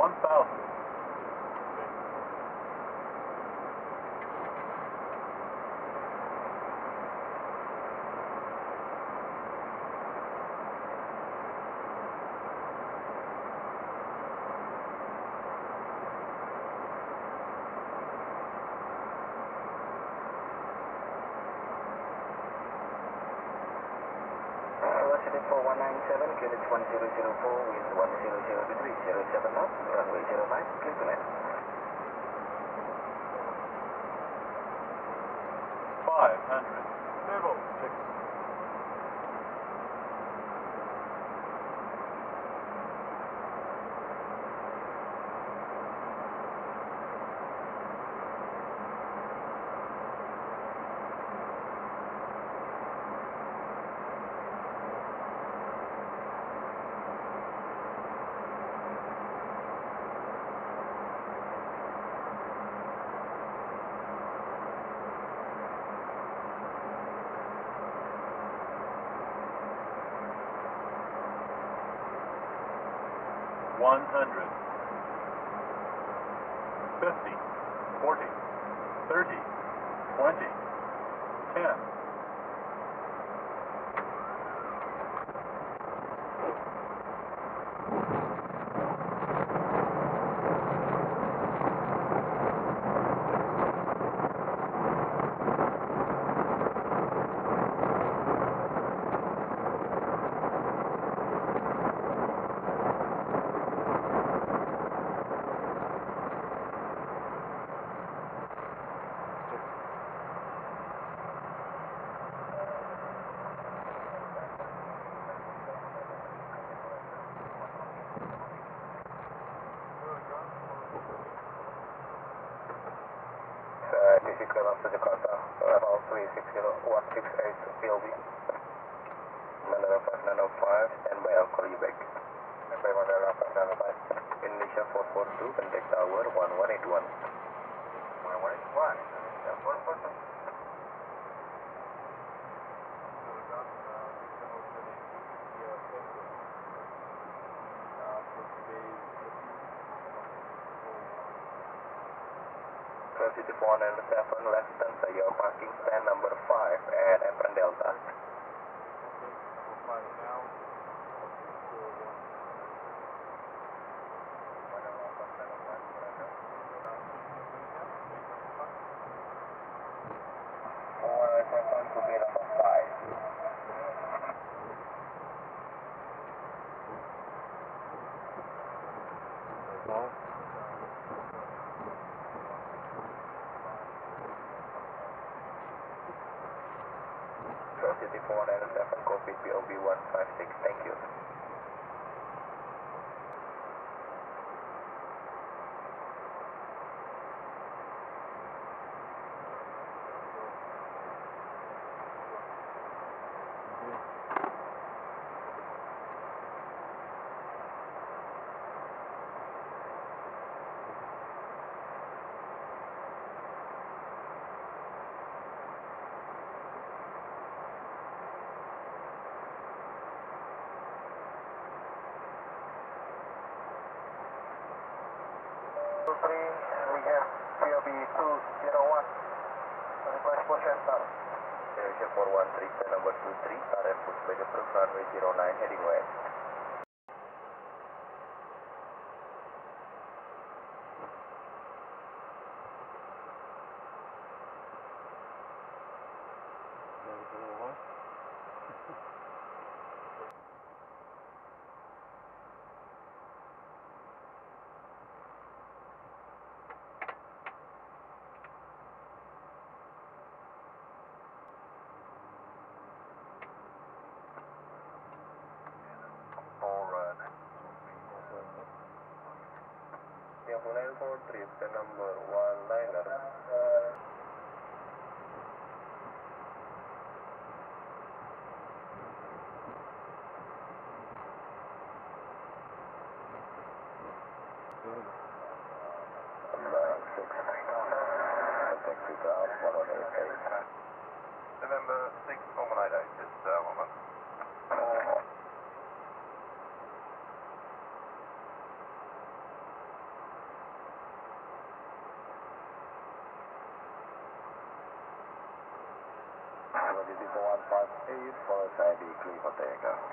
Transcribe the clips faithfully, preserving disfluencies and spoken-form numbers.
one thousand. four one nine seven, units one zero zero four, wind one zero zero degrees, zero seven knots, runway zero nine, clear to land. five hundred. Stable. Six. one hundred, fifty, forty, thirty, twenty, ten. This is Cleveland to Jakarta, about three six zero one six eight P L B. Mandara five nine zero five, standby, I'll call you back. Standby Mandara five nine zero five. Indonesia four four two, contact tower one one eight one. one one eight one, Indonesia four four two. City four nine seven, left hand saya parking stand number five at Apron Delta. four nine seven to be number five. City four nine seven, copy P O B one five six, thank you. three, we have P O B two zero one, request for center. Indonesia four one three, stand number two three, R F pushback approved, runway zero nine, heading west. nine four three, the number one liner. Uh, November six, Normal eight eight, just uh, one month. Uh, Velocity four one five eight, follow side B, clear for takeoff.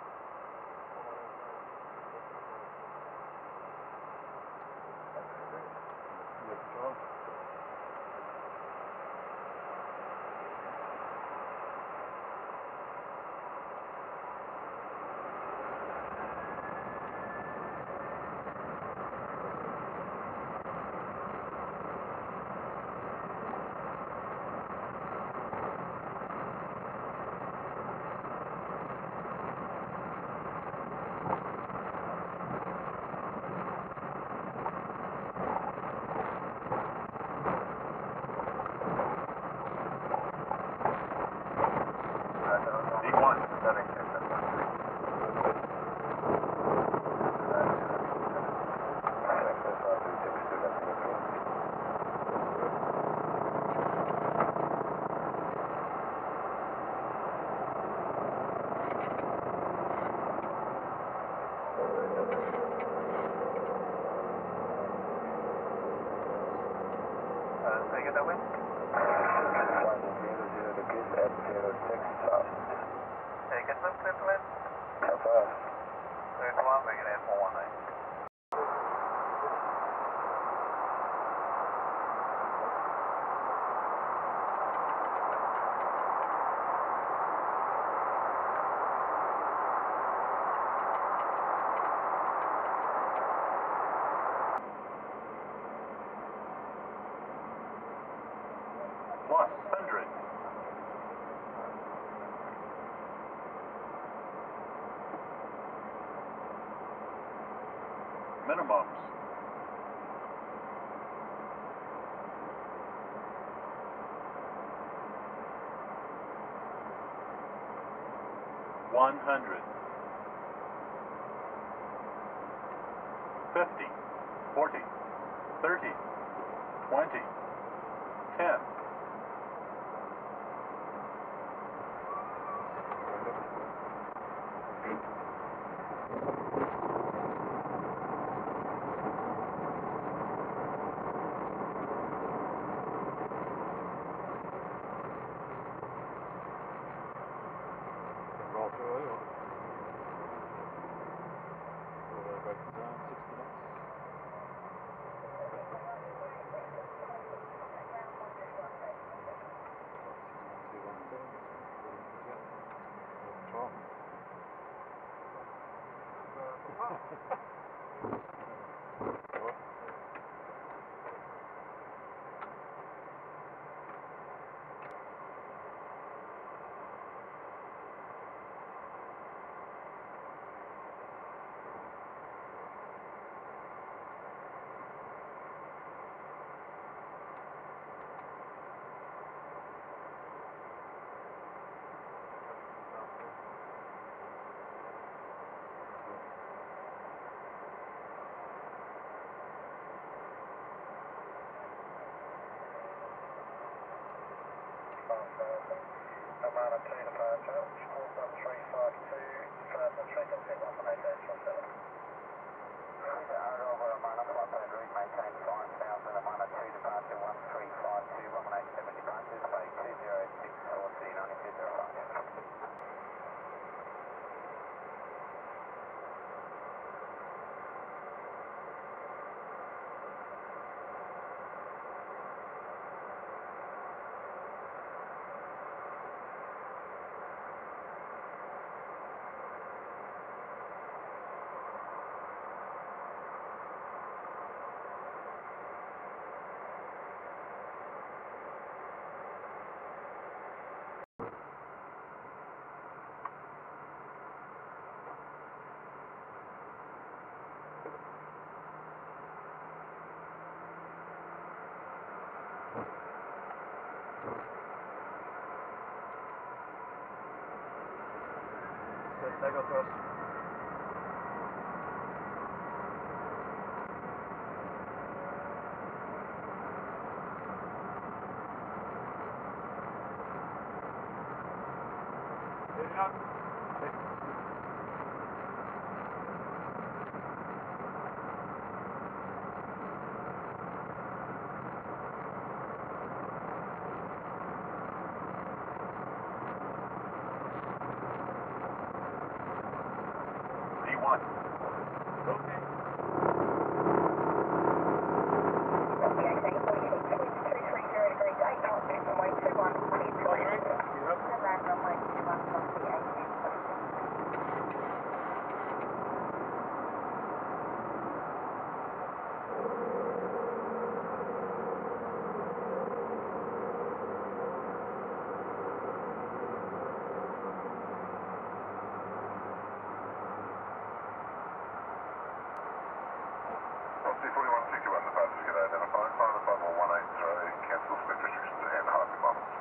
Take it that way? one zero zero degrees at zero six south. Take it up, clear to land. Confirm. Clear to land, make it four one nine. Plus one hundred. Minimums. One hundred. Fifty. Forty. Thirty. Twenty. Ten. Roll through oil. All the way back to down, sixty knots. Amount of two departure, four one three five two, first and second, set one one eight dash four seven. R W Y one nine, flight route, maintain five thousand, amount of two departure, one three five two, one one eight seven departures, bay two zero six four, city nine two zero five. Take off first. Hit it up. C forty-one sixty-one, the passenger can identify, pilot R W Y one eight zero, cancel speed restrictions and half kilometers.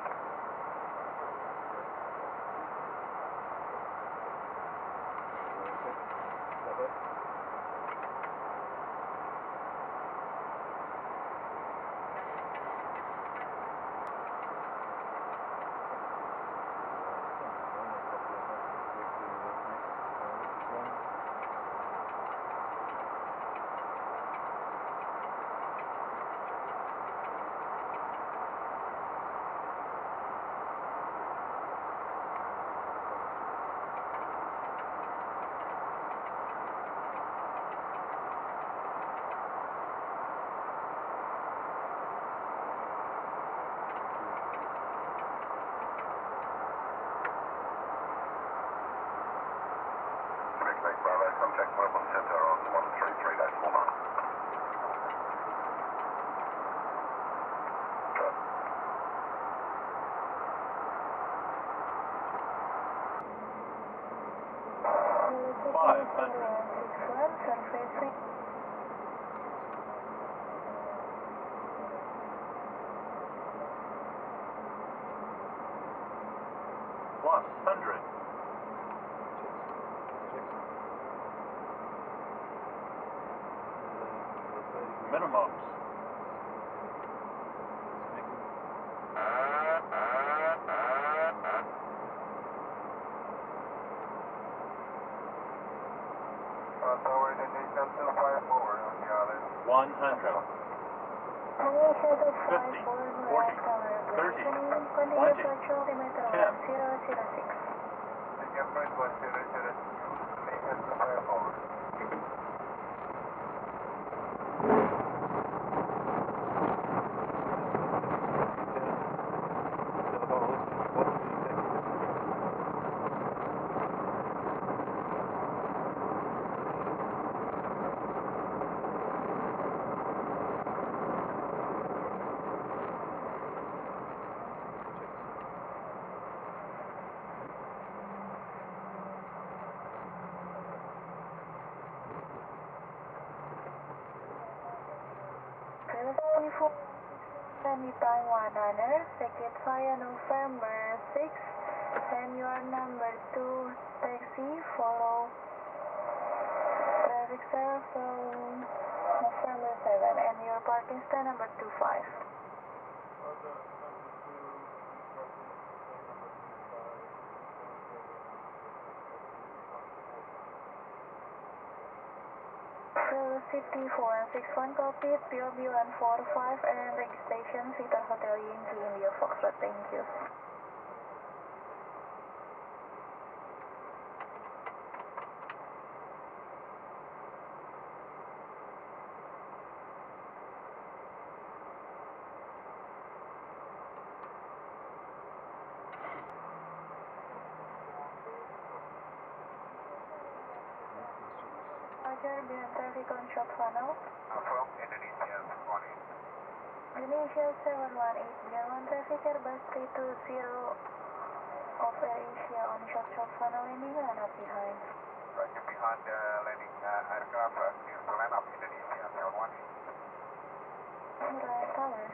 Bravo, contact mobile center on one three three dash four nine. Five hundred. Plus hundred. Minimums. One hundred. Fifty. Forty. Thirty. Twenty. Ten. Taiwan honor, ticket via November six, and your number two taxi, follow traffic service from November seven, and your parking stand number two five. City four one six one, Cockpit, P O B one four five, and registration Victor Hotel Yankee India Foxtrot, thank you. Roger, behind traffic on short funnel. From Indonesia, morning. Indonesia seven one eight, behind one traffic Airbus three two zero of AirAsia on short short funnel landing, land up behind. Roger, behind the landing uh, aircraft, uh, clear to land up Indonesia seven one eight. Right, tower.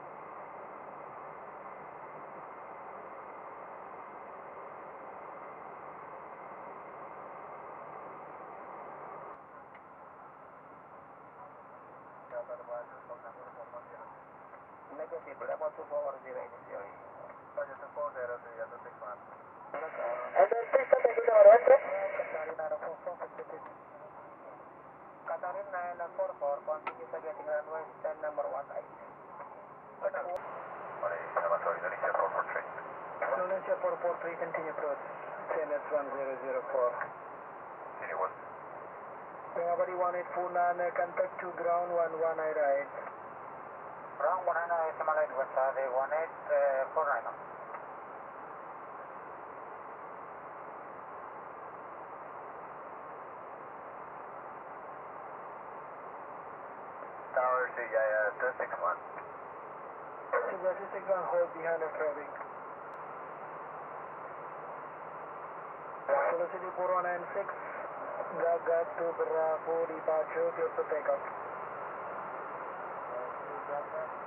Negative, level two four zero initially. Roger, two four zero three, to six one. And then please come into the right track. Katarin nine four four, continue to getting runway stand number one eight. Sorry, Indonesia four four three. Indonesia four four three, continue approach. T N S one zero zero four. Continue one. Nobody one eight four nine, contact to ground one one eight right. Ground one nine, Samaland West, one eight four nine. Tower C I two six one. two six one, hold behind the traffic. Velocity four one nine six, Gaga to Bravo, departure, clear to take off. Delta.